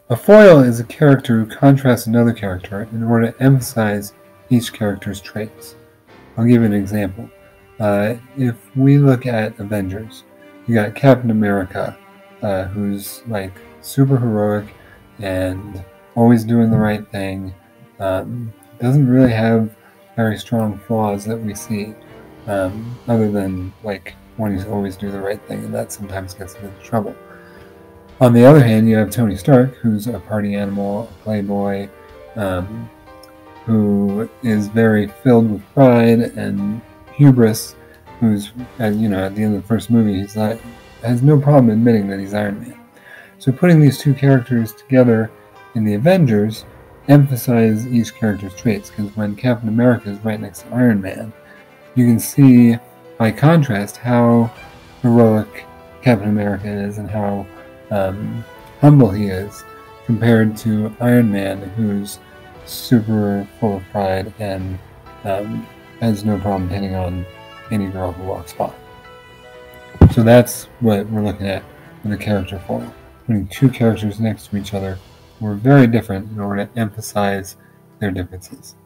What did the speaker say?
A foil is a character who contrasts another character in order to emphasize each character's traits. I'll give you an example. If we look at Avengers, you got Captain America, who's like super heroic and always doing the right thing. Doesn't really have very strong flaws that we see, other than like when he's always do the right thing, and that sometimes gets him into trouble. On the other hand, you have Tony Stark, who's a party animal, a playboy, um, who is very filled with pride and hubris. Who's, at the end of the first movie, has no problem admitting that he's Iron Man. So putting these two characters together in the Avengers emphasize each character's traits, because when Captain America is right next to Iron Man, you can see by contrast how heroic Captain America is and how humble he is compared to Iron Man, who's super full of pride and has no problem hitting on any girl who walks by. So that's what we're looking at with a character foil. Putting two characters next to each other who are very different in order to emphasize their differences.